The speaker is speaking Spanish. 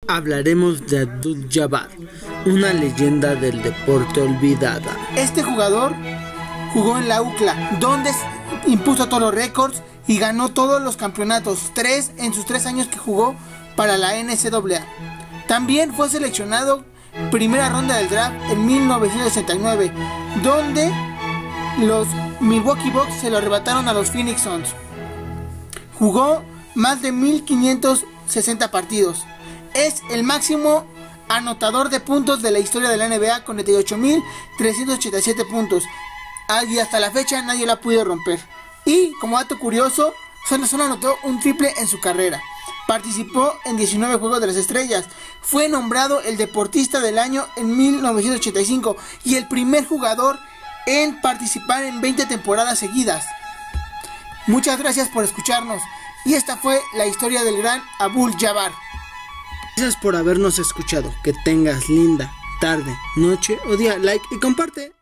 hablaremos de Abdul-Jabbar, una leyenda del deporte olvidada. Este jugador jugó en la UCLA, donde impuso todos los récords y ganó todos los campeonatos, 3 en sus 3 años que jugó para la NCAA. También fue seleccionado primera ronda del draft en 1969, donde los Milwaukee Bucks se lo arrebataron a los Phoenix Suns. Jugó más de 1560 partidos. Es el máximo anotador de puntos de la historia de la NBA con 78.387 puntos. Y hasta la fecha nadie la ha podido romper. Y como dato curioso, solo anotó un triple en su carrera. Participó en 19 Juegos de las Estrellas. Fue nombrado el deportista del año en 1985 y el primer jugador en participar en 20 temporadas seguidas. Muchas gracias por escucharnos. Y esta fue la historia del gran Abdul-Jabbar. Gracias por habernos escuchado. Que tengas linda tarde, noche o día. Like y comparte.